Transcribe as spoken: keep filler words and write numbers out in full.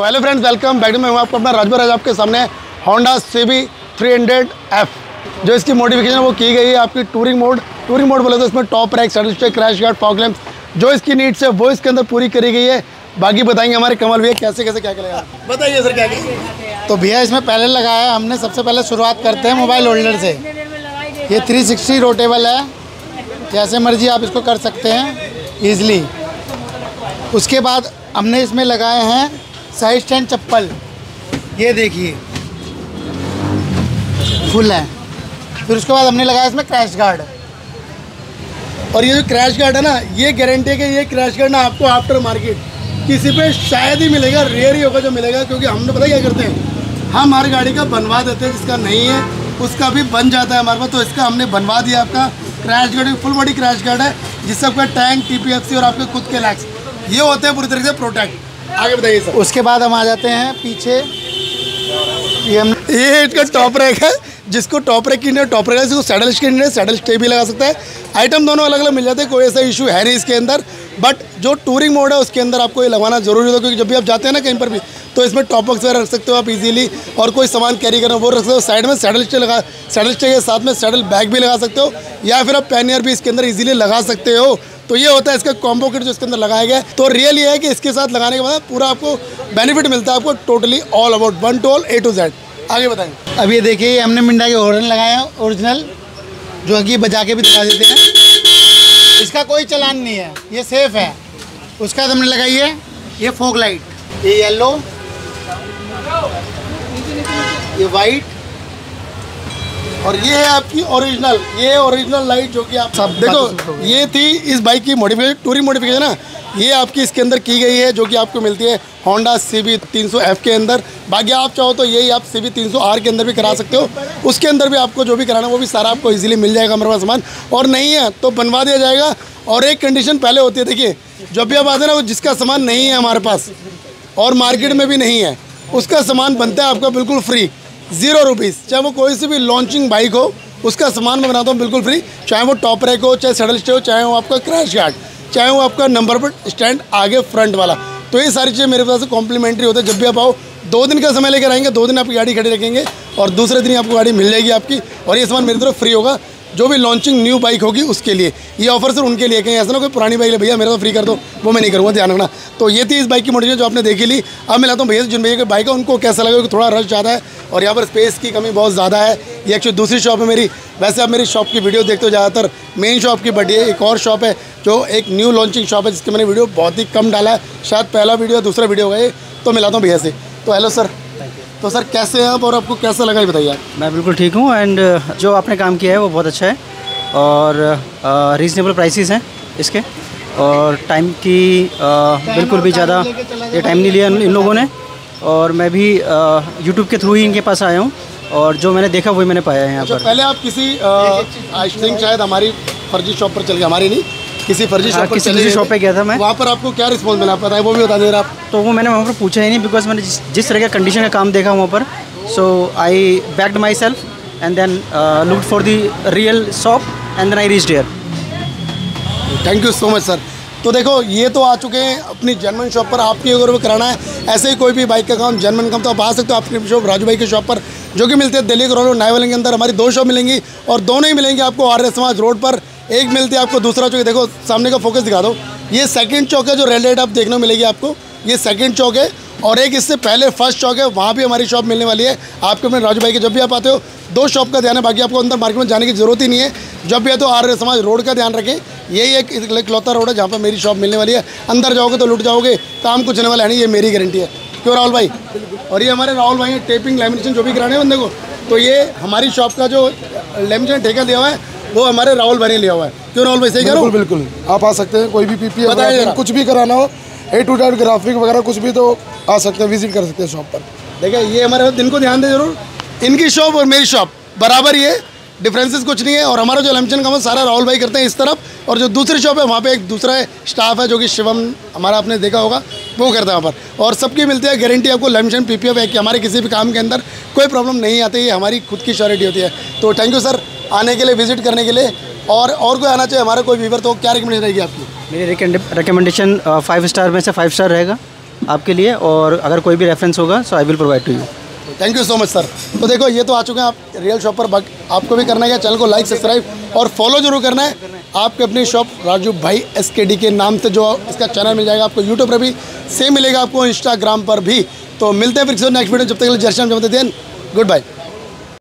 Hello friends, welcome back to. मैं हूं आपको अपना राजभर। आज आपके सामने Honda C B three hundred F, जो इसकी मॉडिफिकेशन वो की गई है आपकी टूरिंग मोड। टूरिंग मोड बोले तो इसमें top rack, saddle stay, crash guard, fog lamps, जो इसकी नीड्स है वो इसके अंदर पूरी करी गई है। बाकी बताएंगे हमारे कमल भैया कैसे कैसे क्या करेगा। बताइए सर क्या क्या। तो भैया इसमें पहले लगाया हमने, सबसे पहले शुरुआत करते हैं मोबाइल होल्डर से। ये थ्री सिक्सटी रोटेबल है, जैसे मर्जी आप इसको कर सकते हैं ईज़िली। उसके बाद हमने इसमें लगाए हैं साइड स्टैंड चप्पल, ये देखिए फुल है। फिर उसके बाद हमने लगाया इसमें क्रैश गार्ड। और ये जो क्रैश गार्ड है ना, ये गारंटी है कि ये क्रैश गार्ड ना आपको आफ्टर मार्केट किसी पे शायद ही मिलेगा, रेयर ही होगा जो मिलेगा। क्योंकि हमने पता क्या करते हैं, हम हमारी गाड़ी का बनवा देते हैं, जिसका नहीं है उसका भी बन जाता है हमारे पास। तो इसका हमने बनवा दिया आपका crash guard, full body crash guard है, जिससे आपका tank, T P F C और आपके खुद के लैक्स ये होते हैं पूरी तरीके से प्रोटेक्ट। आगे बताइए सर। उसके बाद हम आ जाते हैं पीछे, ये हम ये इसका टॉप रैक है, जिसको टॉप रैक की टॉप रैक है, जिसको सैडल स्टैंड है, सैडल स्टे भी लगा सकता है। आइटम दोनों अलग अलग मिल जाते हैं, कोई ऐसा इशू है नहीं इसके अंदर। बट जो टूरिंग मोड है उसके अंदर आपको ये लगाना जरूरी होता है, क्योंकि जब भी आप जाते हैं ना कहीं पर भी, तो इसमें टॉप बॉक्स वगैरह रख सकते हो आप इजीली, और कोई सामान कैरी करना वो रख सकते हो। साइड में सैडल स्टे लगा, सैडल स्टे के साथ में सैडल बैग भी लगा सकते हो, या फिर आप पैनियर भी इसके अंदर इजीली लगा सकते हो। तो ये होता है इसका कॉम्बो किट जो इसके अंदर लगाया गया है। तो रियल ये है कि इसके साथ लगाने के बाद पूरा आपको बेनिफिट मिलता है, आपको totally all about one to all A to Z. आगे बताएंगे। अब ये देखिए हमने मिंडा के हॉर्न लगाए हैं ओरिजिनल, जो कि बजा के भी दिखा देते हैं। इसका कोई चलान नहीं है, ये सेफ है। उसके बाद हमने लगाई है ये फॉग लाइट, ये येलो, ये वाइट, और ये है आपकी ओरिजिनल, ये ओरिजिनल लाइट जो कि आप सब देखो। ये थी इस बाइक की मॉडिफिकेशन, टूरिंग मॉडिफिकेशन ना, ये आपकी इसके अंदर की गई है, जो कि आपको मिलती है Honda C B three hundred F के अंदर। बाकी आप चाहो तो यही आप C B three hundred R के अंदर भी करा सकते हो, उसके अंदर भी आपको जो भी कराना वो भी सारा आपको इजीली मिल जाएगा हमारे पास सामान। और नहीं है तो बनवा दिया जाएगा। और एक कंडीशन पहले होती है, देखिए जब भी आप आते हैं ना, वो जिसका सामान नहीं है हमारे पास और मार्केट में भी नहीं है, उसका सामान बनता है आपका बिल्कुल फ्री, ज़ीरो रुपीज़। चाहे वो कोई सी भी लॉन्चिंग बाइक हो, उसका सामान मैं बनाता हूँ बिल्कुल फ्री। चाहे वो टॉप रैक हो, चाहे सैडल स्टे हो, चाहे वो आपका क्रैश गार्ड, चाहे वो आपका नंबर पर स्टैंड आगे फ्रंट वाला। तो ये सारी चीज़ें मेरे पास से कॉम्प्लीमेंट्री होता है। जब भी आप आओ, दो दिन का समय लेकर आएंगे, दो दिन आपकी गाड़ी खड़ी रखेंगे और दूसरे दिन आपको गाड़ी मिल जाएगी आपकी। और ये सामान मेरी तरफ फ्री होगा, जो भी लॉन्चिंग न्यू बाइक होगी उसके लिए। ये ऑफर सिर्फ उनके लिए, कहीं ऐसा ना कोई पुरानी बाइक ले भैया मेरा तो फ्री कर दो, वो मैं नहीं करूँगा, ध्यान रखना। तो ये थी इस बाइक की मॉडिफिकेशन जो आपने देखी ली। अब मैं लाता हूँ भैया जिन भैया की बाइक है उनको कैसा लगा, क्योंकि थोड़ा रश ज़्यादा है और यहाँ पर स्पेस की कमी बहुत ज़्यादा है। ये एक्चुअली दूसरी शॉप है मेरी। वैसे आप मेरी शॉप की वीडियो देखते हो ज़्यादातर, मेन शॉप की, बट ये एक और शॉप है जो एक न्यू लॉन्चिंग शॉप है, जिसकी मैंने वीडियो बहुत ही कम डाला है, शायद पहला वीडियो दूसरा वीडियो होगा ये। तो मैं लाता हूँ भैया से। तो हेलो सर। तो सर कैसे हैं आप और आपको कैसा लगा ये बताइए आप। मैं बिल्कुल ठीक हूँ, एंड जो आपने काम किया है वो बहुत अच्छा है, और रीज़नेबल प्राइसेस हैं इसके, और टाइम की आ, बिल्कुल भी ज़्यादा ये टाइम नहीं लिया इन इन लोगों ने। और मैं भी यूट्यूब के थ्रू ही इनके पास आया हूँ, और जो मैंने देखा वही मैंने पाया है यहाँ पर। पहले आप किसी आई थिंक शायद हमारी फर्जी शॉप पर चल गए, हमारी नहीं, किसी फर्जी शॉप पर किसी दूसरी शॉप पे गया था मैं। वहाँ पर आपको क्या रिस्पॉन्स मिला पता है, वो भी बता दें आप। तो वो मैंने वहाँ पर पूछा ही नहीं, बिकॉज मैंने जिस, जिस तरह का कंडीशन का काम देखा वहाँ पर, so I backed myself and then looked for the real shop and then I reached here. Thank you so much sir. तो देखो ये तो आ चुके हैं अपनी जर्मन शॉप पर। आपकी अगर वो कराना है ऐसे ही कोई भी बाइक का काम, जर्मन काम, तो आप आ सकते हो आपकी शॉप राजू भाई की शॉप पर, जो कि मिलते हैं दिल्ली करोल नाइवलिंग के अंदर। हमारी दो शॉप मिलेंगी और दोनों ही मिलेंगी आपको आर्य समाज रोड पर। एक मिलती है आपको दूसरा चौक, देखो सामने का फोकस दिखा दो, ये सेकंड चौक है जो रेड लाइट आप देखने को मिलेगी आपको, ये सेकंड चौक है। और एक इससे पहले फर्स्ट चौक है, वहाँ भी हमारी शॉप मिलने वाली है आपके अपने राजू भाई के। जब भी आप आते हो दो शॉप का ध्यान है, बाकी आपको अंदर मार्केट में जाने की जरूरत ही नहीं है। जब भी है तो आर्य समाज रोड का ध्यान रखें, यही एक इकलौता रोड है जहाँ पर मेरी शॉप मिलने वाली है। अंदर जाओगे तो लुट जाओगे, काम कुछ होने वाला है नहीं, ये मेरी गारंटी है। क्यों राहुल भाई। और ये हमारे राहुल भाई हैं, टेपिंग लैमिनेशन जो भी कराने हैं बंदे को, तो ये हमारी शॉप का जो लैमिनेशन ठेका दिया हुआ है वो हमारे राहुल भाई ने लिया हुआ है। क्यों राहुल भाई, सही कह रहा हूं? बिल्कुल बिल्कुल, आप आ सकते हैं, कोई भी पीपीएफ कुछ भी कराना हो, ए टू जेड ग्राफिक वगैरह कुछ भी, तो आ सकते हैं, विजिट कर सकते हैं शॉप पर। देखिए ये हमारे दिन को ध्यान दे जरूर, इनकी शॉप और मेरी शॉप बराबर ही है, डिफरेंसेस कुछ नहीं है। और हमारा जो लैमिनेशन काम है सारा राहुल भाई करते हैं इस तरफ, और जो दूसरी शॉप है वहाँ पे एक दूसरा स्टाफ है जो कि शिवम हमारा आपने देखा होगा, वो करता है वहाँ पर। और सबकी मिलती है गारंटी आपको लैमिनेशन पीपीएफ है कि हमारे किसी भी काम के अंदर कोई प्रॉब्लम नहीं आती है, हमारी खुद की श्योरिटी होती है। तो थैंक यू सर आने के लिए, विजिट करने के लिए। और और कोई आना चाहिए हमारा कोई व्यूवर, तो क्या रिकमेंडेशन रहेगी आपकी? मेरी रिकमेंडेशन फाइव स्टार में से फाइव स्टार रहेगा। आपके लिए, और अगर कोई भी रेफरेंस होगा so I will provide to you. Thank you so much sir. तो देखो ये तो आ चुके हैं आप रियल शॉप पर, आपको भी करना है, चैनल को लाइक सब्सक्राइब और फॉलो जरूर करना है। आपके अपनी शॉप राजू भाई एस के डी के नाम से जो इसका चैनल मिल जाएगा आपको, यूट्यूब पर भी सेम मिलेगा आपको, इंस्टाग्राम पर भी। तो मिलते हैं फिर नेक्स्ट वीडियो, जब तक के लिए जय श्री राम, जय माता दी, गुड बाय।